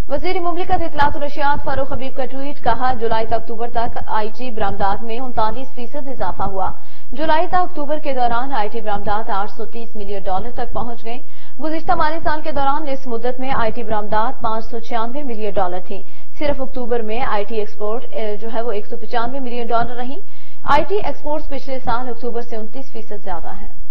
वजीर मुमलिकत इत्तलात और नशियात फारूक हबीब का ट्वीट, कहा जुलाई से अक्टूबर तक आईटी बरामदात में 39% इजाफा हुआ। जुलाई से अक्टूबर के दौरान आईटी बरामदात $830 मिलियन तक पहुंच गई। गुज़िश्ता माली साल के दौरान इस मुद्दत में आईटी बरामदात $596 मिलियन थी। सिर्फ अक्टूबर में आईटी एक्सपोर्ट जो है वो $195 मिलियन रही। आईटी एक्सपोर्ट्स पिछले साल अक्टूबर से 29% ज्यादा है।